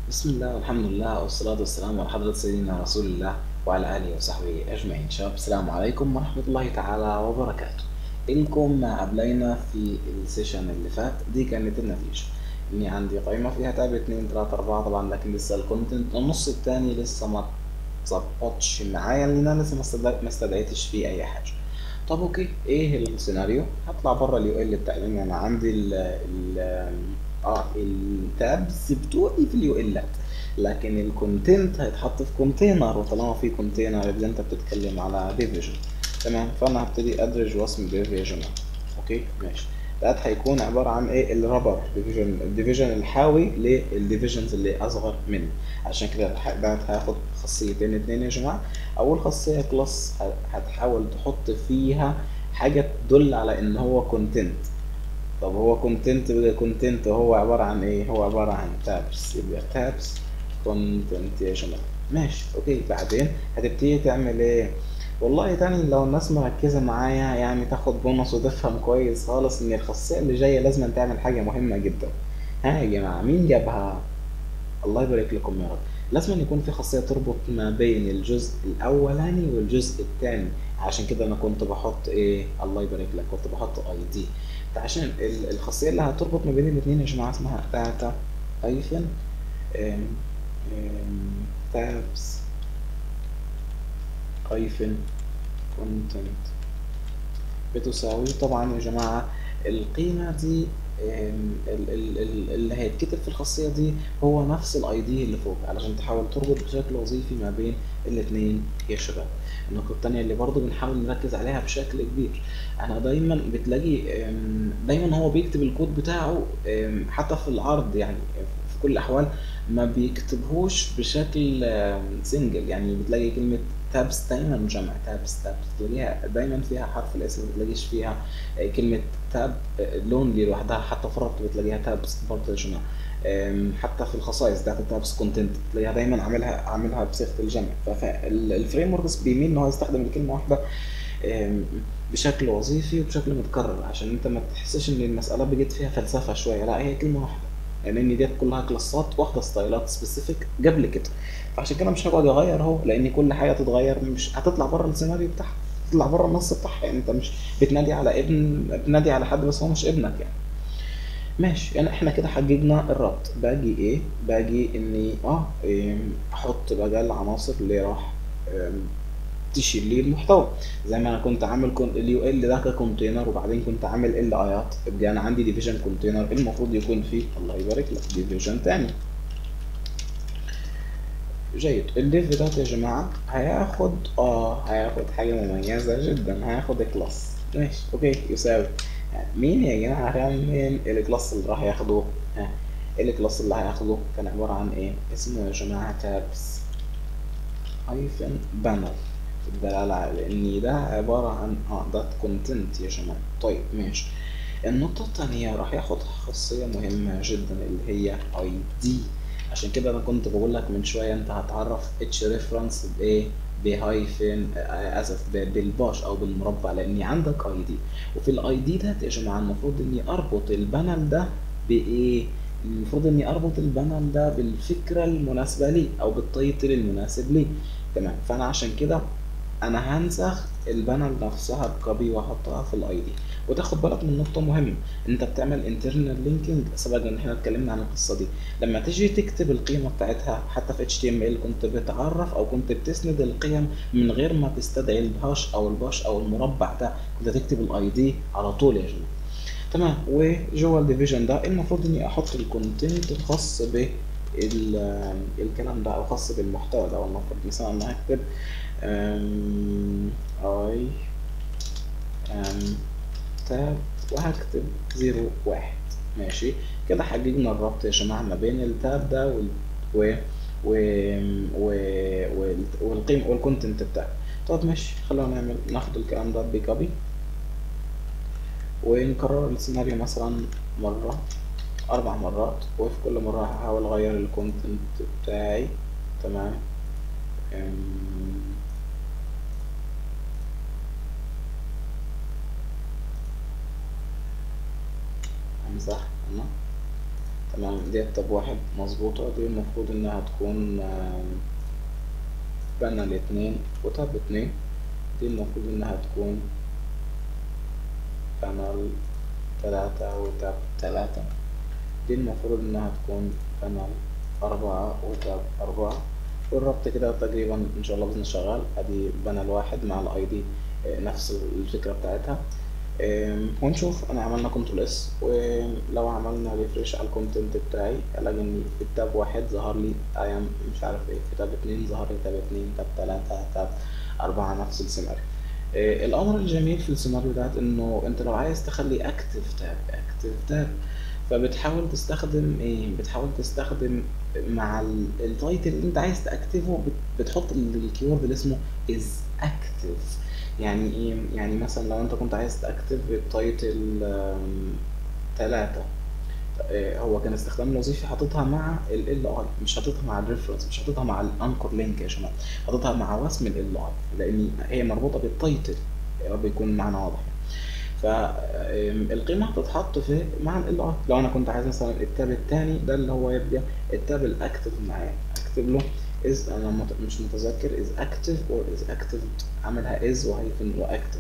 بسم الله والحمد لله والصلاة والسلام على حضرة سيدنا رسول الله وعلى آله وصحبه أجمعين. شباب، السلام عليكم ورحمة الله تعالى وبركاته. إلكم ما قبلينا في السيشن اللي فات دي كانت النتيجة إني عندي قائمة فيها تاب 2 3 4 طبعا، لكن لسه الكونتنت النص التاني لسه ما ظبطش معايا لأن أنا لسه ما استدعيتش فيه أي حاجة. طب اوكي، ايه السيناريو؟ هطلع بره اليو ال بتاعي لان انا عندي التابز بتوعي في اليو ال، لكن الكونتنت هيتحط في كونتينر، وطالما في كونتينر يبقى انت بتتكلم على ديفيجن. تمام، فانا هبتدي ادرج واسم ديفيجن. اوكي ماشي. ده هيكون عباره عن ايه؟ الرابر ديفيجن، الديفيجن الحاوي للديفيجنز اللي اصغر منه. عشان كده ده هاخد خاصيتين اتنين يا جماعه. اول خاصيه كلاس هتحاول تحط فيها حاجه تدل على ان هو كونتنت. طب هو كونتنت بقى كونتنت، هو عباره عن ايه؟ هو عباره عن تابس، يبقى تابس كونتنت يا جماعه. ماشي اوكي. بعدين هتبتدي تعمل ايه؟ والله تاني لو الناس مركزه معايا يعني تاخد بونص وتفهم كويس خالص ان الخاصيه اللي جايه لازم تعمل حاجه مهمه جدا. ها يا جماعه، مين جابها؟ الله يبارك لكم يا رب. لازم أن يكون في خاصية تربط ما بين الجزء الأولاني والجزء الثاني. عشان كده أنا كنت بحط إيه؟ الله يبارك لك، كنت بحط أي دي. عشان الخاصية اللي هتربط ما بين الاتنين يا جماعة اسمها داتا هايفن تابس هايفن كونتنت بتساوي طبعا يا جماعة القيمة دي. اللي هيتكتب في الخاصية دي هو نفس الاي دي اللي فوق، علشان تحاول تربط بشكل وظيفي ما بين الاتنين يا شباب. النقطة التانية اللي برضو بنحاول نركز عليها بشكل كبير، انا دايما بتلاقي دايما هو بيكتب الكود بتاعه حتى في العرض، يعني في كل الاحوال ما بيكتبهوش بشكل سنجل. يعني بتلاقي كلمة تابس دايما جمع، تابس تلاقيها دايما فيها حرف الاسم، ما بتلاقيش فيها كلمة تاب لونلي لوحدها. حتى فرط بتلاقيها تابس برضه يا جماعة. حتى في الخصائص بتاعت التابس كونتنت تلاقيها دايما عاملها بصيغة الجمع. فالفريم وركس بيميل ان هو يستخدم الكلمة واحدة بشكل وظيفي وبشكل متكرر، عشان انت ما تحسش ان المسألة بقت فيها فلسفة شوية. لا، هي كلمة واحدة، لان ديت كلها كلاسات واخده ستايلات سبيسيفيك قبل كده. فعشان كده مش هقعد اغير اهو، لان كل حاجه تتغير مش هتطلع بره السيناريو بتاعها، تطلع بره النص بتاعها. يعني انت مش بتنادي على بتنادي على حد بس هو مش ابنك يعني. ماشي، يعني احنا كده حججنا الربط. باجي ايه؟ باجي اني احط بقى العناصر اللي راح تشيل لي المحتوى. زي ما انا كنت عامل اليو ال ده ككونتينر، وبعدين كنت عامل ال ايات، يبقى انا عندي ديفيجن كونتينر المفروض يكون فيه الله يبارك لك ديفيجن تاني. جيد. الديف ده يا جماعه هياخد حاجه مميزه جدا، هياخد كلاس. ماشي اوكي، يساوي مين يا جماعه؟ كان الكلاس اللي راح ياخده؟ ها، الكلاس اللي هياخده كان عباره عن ايه؟ اسمه يا جماعه تابس هايفن بانر، الدلالة على ان ده عبارة عن ده كونتنت يا جماعة. طيب ماشي. النقطة التانية راح ياخد خاصية مهمة جدا اللي هي اي دي. عشان كده انا كنت بقول لك من شوية انت هتعرف اتش ريفرنس بايه؟ بهايفن اسف بالباش او بالمربع، لاني عندك اي دي. وفي الاي دي ده يا جماعة المفروض اني اربط البانل ده بايه؟ المفروض اني اربط البانل ده بالفكرة المناسبة لي او بالتايتل المناسب لي. تمام، فانا عشان كده انا هنسخ البانل نفسها بكوبي واحطها في الاي دي. وتاخد بالك من نقطه مهمه، انت بتعمل انترنال لينكينج. سبق ان احنا اتكلمنا عن القصه دي. لما تيجي تكتب القيمه بتاعتها حتى في HTML كنت بتعرف او كنت بتسند القيم من غير ما تستدعي الهاش او الباش او المربع ده، كنت تكتب الاي دي على طول يا جماعه. تمام. وجوه الديفيجن ده المفروض اني احط الكونتنت الخاص ب الكلام ده او خاص بالمحتوى ده. والمفروض مثلا انا هكتب اي ام تاب وهكتب 01. ماشي كده حججنا الربط يا جماعه ما بين التاب ده و و و والقيمه والكونتنت بتاعه. طب ماشي، خلونا ناخد الكلام ده بكوبي ونكرر السيناريو مثلا مرة 4 مرات، وفي كل مرة هحاول أغير الكونتنت بتاعي. تمام. امسح انا. تمام. دي تاب واحد مظبوطة، دي المفروض انها تكون بانل اتنين، وتاب اتنين دي المفروض انها تكون بانل تلاتة، وتاب تلاتة دي المفروض انها تكون بانل أربعة، وتاب أربعة. والربط كده تقريبا ان شاء الله بإذن شغال. ادي بانل واحد مع الاي دي نفس الفكرة بتاعتها. ونشوف انا عملنا كنترول اس، ولو عملنا ريفريش على الكونتنت بتاعي الاقي ان في التاب واحد ظهر لي ايام مش عارف ايه، في تاب اتنين ظهر لي تاب اتنين، تاب تلاتة، تاب أربعة، نفس السيناريو. الامر الجميل في السيناريو ده انه انت لو عايز تخلي اكتف تاب فبتحاول تستخدم ايه، بتحاول تستخدم مع التايتل اللي انت عايز تاكتفه، بتحط الكيورد اللي اسمه از اكتف. يعني ايه؟ يعني مثلا لو انت كنت عايز تاكتف التايتل تلاتة، هو كان استخدام الوظيفي حاططها مع ال اي، مش حاططها مع الريفرنس، مش حاططها مع الانكر لينك يا شباب، حاططها مع وسم ال اي لان هي مربوطه بالتايتل، يا رب يكون معنى واضح. فالقيمه هتتحط في مع ال اي. لو انا كنت عايز مثلا التاب الثاني ده اللي هو يبقى التاب الاكتف معايا، اكتب له از، انا مش متذكر از اكتف اور از اكتف، عاملها از وهيفن واكتف،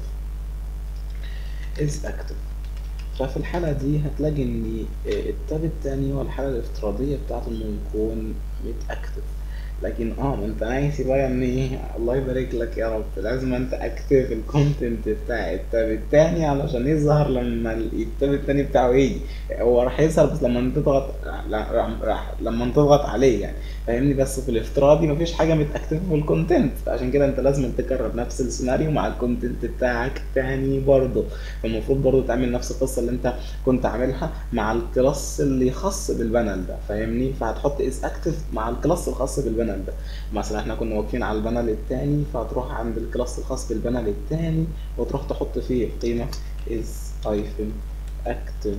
از اكتف. ففي الحالة دي هتلاقي ان التاب التاني هو الحالة الافتراضية بتاعته انه يكون متأكتف. لكن ما انت ناسي بقى ان ايه، الله يبارك لك يا رب، لازم انت اكتف الكونتنت بتاع التاب التاني علشان يظهر لما التاب التاني بتاعه يجي. هو راح يظهر بس لما انت تضغط، لما انت تضغط عليه يعني، فاهمني؟ بس في الافتراضي مفيش حاجة متأكتفة في الكونتنت، عشان كده انت لازم تكرر نفس السيناريو مع الكونتنت بتاعك تاني برضه. فالمفروض برضه تعمل نفس القصة اللي انت كنت عاملها مع الكلاس اللي خاص بالبانل ده، فاهمني؟ فهتحط از اكتف مع الكلاس الخاص بالبانل ده. مثلا احنا كنا واقفين على البانل التاني، فهتروح عند الكلاس الخاص بالبانل التاني وتروح تحط فيه قيمة از هايفن اكتف،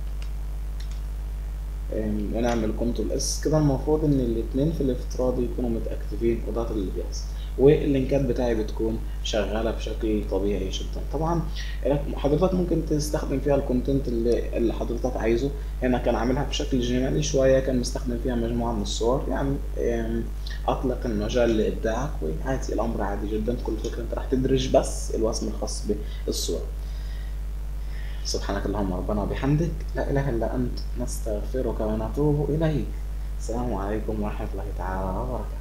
ونعمل كنترول اس كده. المفروض ان الاتنين في الافتراضي يكونوا متاكتفين، وده اللي بيحصل، واللينكات بتاعي بتكون شغاله بشكل طبيعي جدا. طبعا حضرتك ممكن تستخدم فيها الكونتنت اللي حضرتك عايزه. هنا كان عاملها بشكل جنرالي شويه، كان مستخدم فيها مجموعه من الصور يعني. اطلق المجال لابداعك، وعادي الامر عادي جدا. كل فكره انت راح تدرج بس الوسم الخاص بالصور. سبحانك اللهم ربنا وبحمدك، لا إله إلا أنت، نستغفرك ونتوب إليك. السلام عليكم ورحمة الله تعالى وبركاته.